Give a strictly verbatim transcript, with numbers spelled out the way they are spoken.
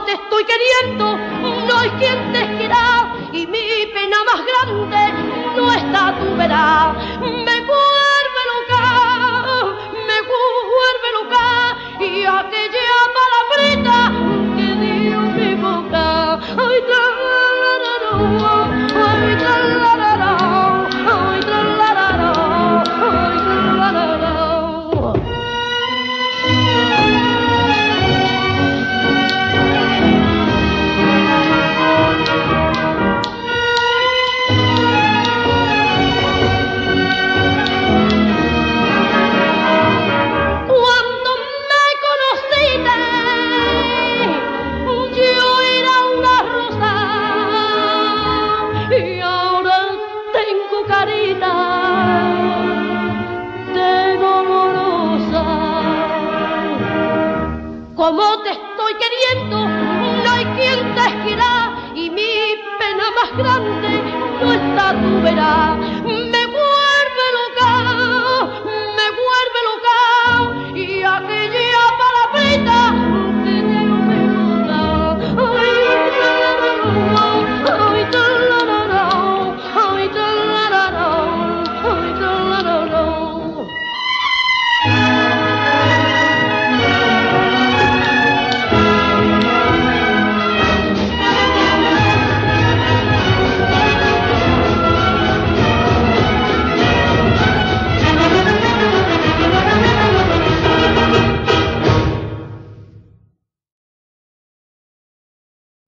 te estoy queriendo, no hay quien te quiera, y mi pena más grande no está, tú verás. Me vuelve loca, me vuelve loca, y aquella palabrita que dio mi boca. Ay, tralararó, ay, tralararó, ay, tralararó, ay, tralararó. Cuando me conociste, yo era una rosa, y ahora tengo carita de dolorosa. Como te estoy queriendo, no hay quien te quiera, y mi pena más grande no está, tú verás.